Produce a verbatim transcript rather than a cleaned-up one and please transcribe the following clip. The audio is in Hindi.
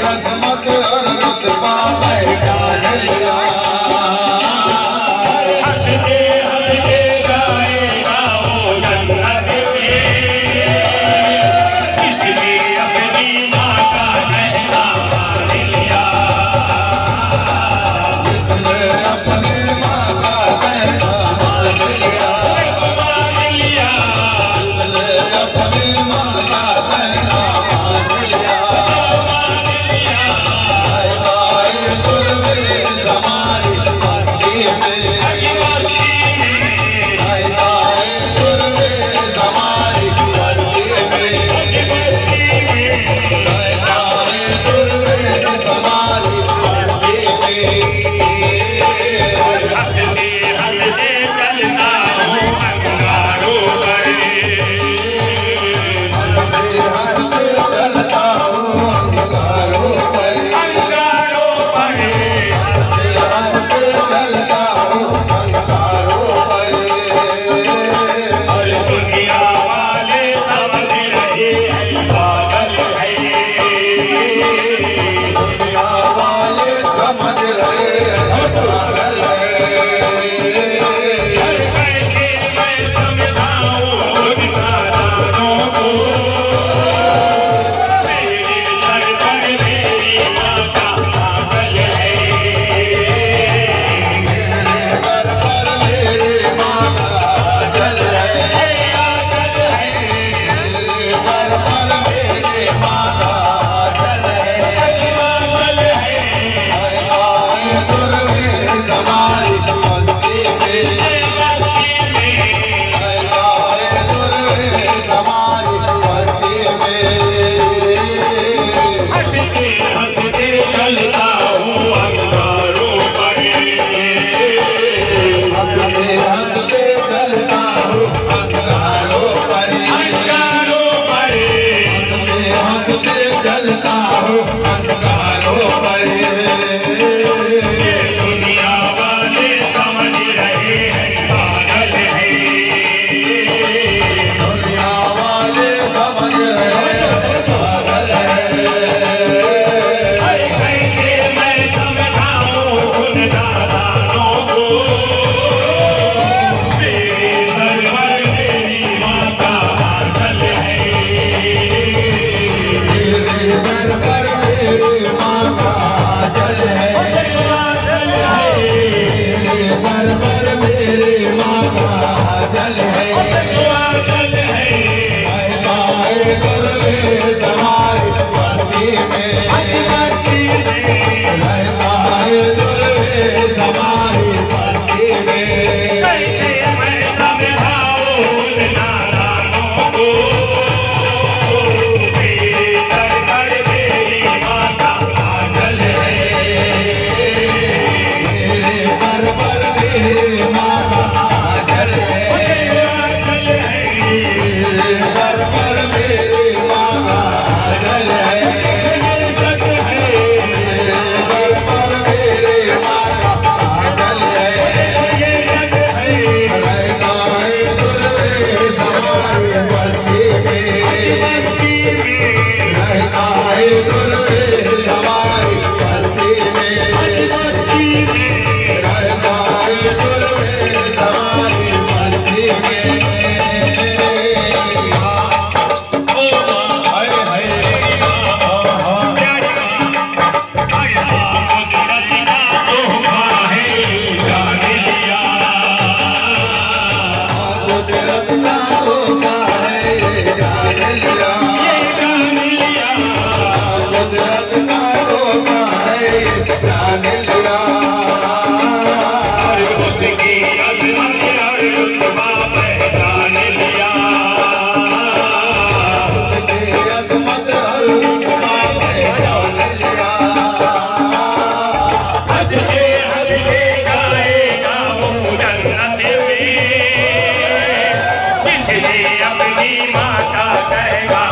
असमत और रुतबा पहचान लिया। हंसते हंसते जाएगा वो जन्नत में, इसने अपनी माँ का कहना मान लिया। जिसने अपनी माँ का कहना मान लिया, मान लिया। जिसने अपनी माँ का कहना मान लिया, मान लिया। आए आए गुरबीर समारी मस्ती में, मस्ती में। आए आए गुरबीर समारी मस्ती में, मस्ती में। आए आए गुरबीर समारी मस्ती में। हंसते हंसते चलता हूँ अंगारों पर, हंसते हंसते चलता हूँ अंगारों पर, अंगारों पर। हंसते हंसते चलता हूँ अंगारों पर। और दुनिया वाले समझ रहे हैं पागल है, दुनिया वाले समझ रहे हैं पागल है। हर कैसे मैं समझाऊं उन नादानों को, मेरे सर पर मेरी माँ का आंचल है, मेरे सर पर मेरी माँ का आंचल है, आंचल है। मेरे सर पर मेरी माँ का आंचल है, आंचल है। आए आए गुरबीर समारी मस्ती में, मस्ती में। आए आए गुरबीर समारी मस्ती में। हंसते हंसते चलता हूँ अंगारों पर, हंसते हंसते चलता हूँ अंगारों पर, अंगारों पर। हंसते हंसते चलता हूँ अंगारों पर। ये दुनिया वाले समझ रहे हैं पागल है, दुनिया वाले समझ रहे हैं पागल है। कैसे मैं समझाऊं उन नादानों को, मेरे सर पर मेरी माँ का आंचल है, मेरे सर पर मेरी माँ का आंचल है, आंचल है। मेरे सर पर मेरी माँ का आंचल है, आंचल है। आए आए गुरबीर समारी मस्ती में, मस्ती में। आए आए गुरबीर समारी मस्ती में। कैसे मैं समझाऊं उन नादानों को, मेरे सर पर मेरी माँ का आंचल है, मेरे सर पर मेरी माँ का आंचल है, आंचल है। मेरे सर पर मेरी माँ का आंचल है, सच है। मेरे सर पर मेरी माँ का आंचल है, ये सच है। आए आए गुरबीर समारी मस्ती में, मस्ती में। आए आए गुरबीर समारी मस्ती में, मस्ती में। आए आए गुरबीर समारी मस्ती में। हरे हरे प्यारी कुदरत का तोहफा है जान लिया, कुदरत का तोहफा है जान लिया, जान लिया। कुदरत का तोहफा है जान लिया। उसकी अज़मत और रुतबा पहचान लिया, उसकी अज़मत और रुतबा पहचान लिया। हंसते हंसते जाएगा वो जन्नत में, जिसने अपनी माँ का कहेगा